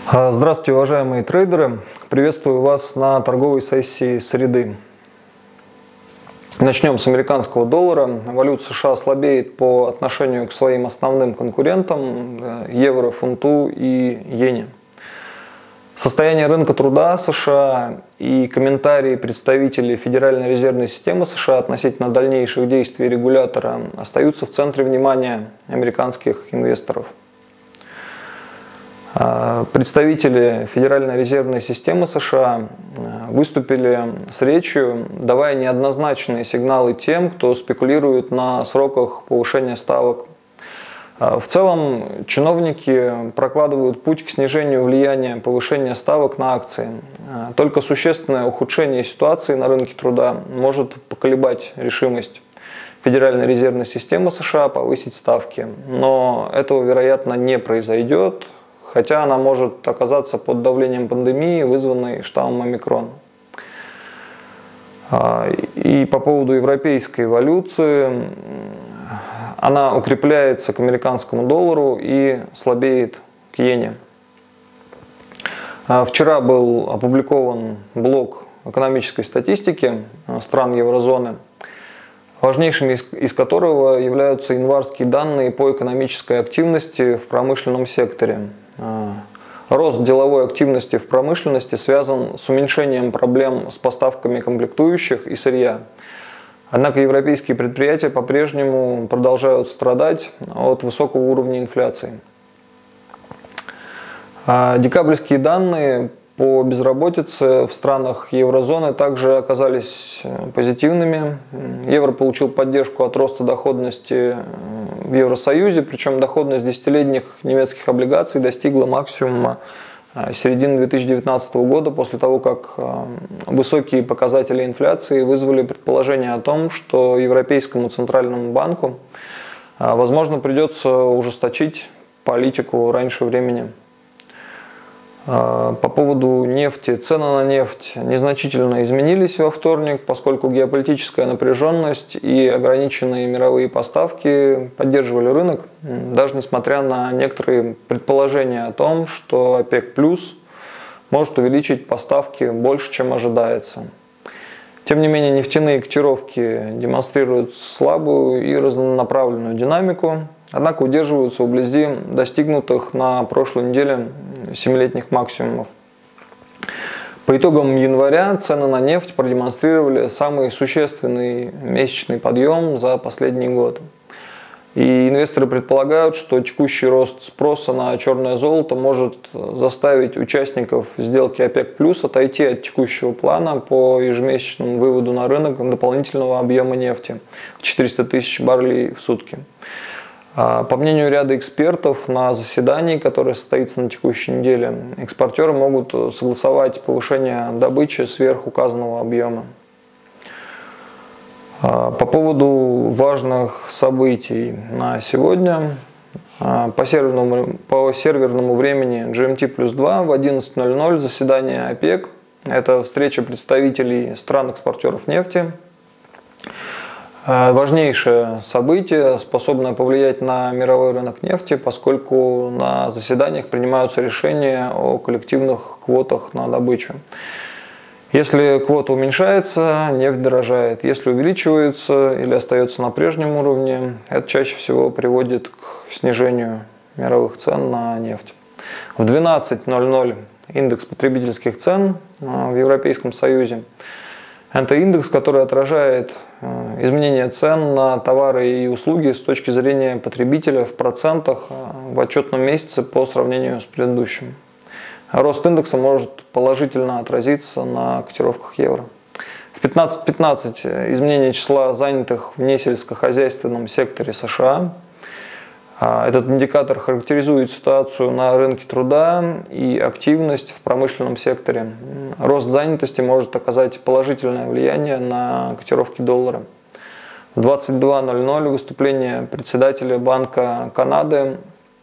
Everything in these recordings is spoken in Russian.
Здравствуйте, уважаемые трейдеры! Приветствую вас на торговой сессии среды. Начнем с американского доллара. Валюта США слабеет по отношению к своим основным конкурентам – евро, фунту и иене. Состояние рынка труда США и комментарии представителей Федеральной резервной системы США относительно дальнейших действий регулятора остаются в центре внимания американских инвесторов. Представители Федеральной резервной системы США выступили с речью, давая неоднозначные сигналы тем, кто спекулирует на сроках повышения ставок. В целом, чиновники прокладывают путь к снижению влияния повышения ставок на акции. Только существенное ухудшение ситуации на рынке труда может поколебать решимость Федеральной резервной системы США повысить ставки. Но этого, вероятно, не произойдет, хотя она может оказаться под давлением пандемии, вызванной штаммом омикрон. И по поводу европейской валюты, она укрепляется к американскому доллару и слабеет к иене. Вчера был опубликован блок экономической статистики стран еврозоны, важнейшими из которого являются январские данные по экономической активности в промышленном секторе. Рост деловой активности в промышленности связан с уменьшением проблем с поставками комплектующих и сырья. Однако европейские предприятия по-прежнему продолжают страдать от высокого уровня инфляции. Декабрьские данные по безработице в странах еврозоны также оказались позитивными. Евро получил поддержку от роста доходности в Евросоюзе, причем доходность десятилетних немецких облигаций достигла максимума середины 2019 года, после того, как высокие показатели инфляции вызвали предположение о том, что Европейскому центральному банку, возможно, придется ужесточить политику раньше времени. По поводу нефти. Цены на нефть незначительно изменились во вторник, поскольку геополитическая напряженность и ограниченные мировые поставки поддерживали рынок, даже несмотря на некоторые предположения о том, что ОПЕК+ может увеличить поставки больше, чем ожидается. Тем не менее, нефтяные котировки демонстрируют слабую и разнонаправленную динамику, однако удерживаются вблизи достигнутых на прошлой неделе 7-летних максимумов. По итогам января цены на нефть продемонстрировали самый существенный месячный подъем за последний год. И инвесторы предполагают, что текущий рост спроса на черное золото может заставить участников сделки ОПЕК+ отойти от текущего плана по ежемесячному выводу на рынок дополнительного объема нефти в 400 тысяч баррелей в сутки. По мнению ряда экспертов, на заседании, которое состоится на текущей неделе, экспортеры могут согласовать повышение добычи сверх указанного объема. По поводу важных событий на сегодня. По серверному времени GMT+2 в 11:00 заседание ОПЕК. Это встреча представителей стран-экспортеров нефти. Важнейшее событие, способное повлиять на мировой рынок нефти, поскольку на заседаниях принимаются решения о коллективных квотах на добычу. Если квота уменьшается, нефть дорожает. Если увеличивается или остается на прежнем уровне, это чаще всего приводит к снижению мировых цен на нефть. В 12:00 индекс потребительских цен в Европейском Союзе. Это индекс, который отражает изменение цен на товары и услуги с точки зрения потребителя в процентах в отчетном месяце по сравнению с предыдущим. Рост индекса может положительно отразиться на котировках евро. В 15:15 изменение числа занятых в несельскохозяйственном секторе США. Этот индикатор характеризует ситуацию на рынке труда и активность в промышленном секторе. Рост занятости может оказать положительное влияние на котировки доллара. В 22:00 выступление председателя Банка Канады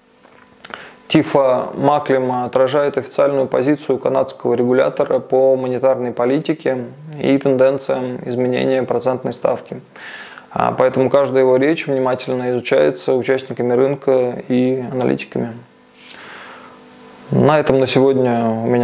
Тифа Маклема отражает официальную позицию канадского регулятора по монетарной политике и тенденциям изменения процентной ставки. Поэтому каждая его речь внимательно изучается участниками рынка и аналитиками. На этом на сегодня у меня